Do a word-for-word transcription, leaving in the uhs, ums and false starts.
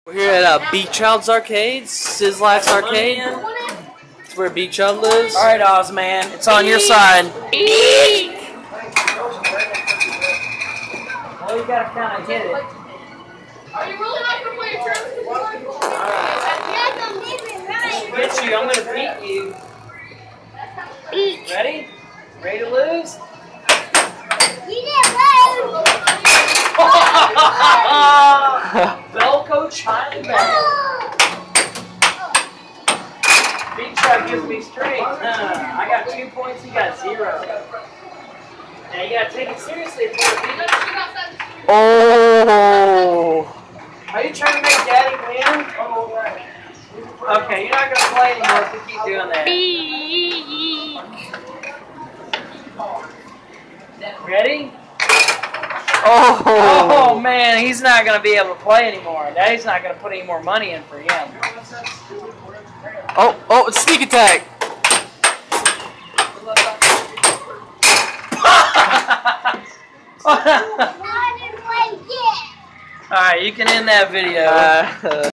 We're here at uh, Beat Child's Arcade, Sizzlax Arcade. It's where Beat Child lives. Alright, Oz, man. It's on your side. Eek! Well, you gotta kind of hit it. Are you really not gonna play your turn? Get you. I'm gonna beat you. Ready? Ready to lose? You didn't lose! Belco China. Big Chuck gives me straight. Uh, I got two points, he got zero. Now you gotta take it seriously if you want to beat it. Oh! Are you trying to make Daddy win? Okay, you're not gonna play anymore if you keep doing that. Ready? Oh! Oh man, he's not gonna be able to play anymore. Daddy's not gonna put any more money in for him. Oh! Oh! It's sneak attack! Alright, you can end that video. Uh,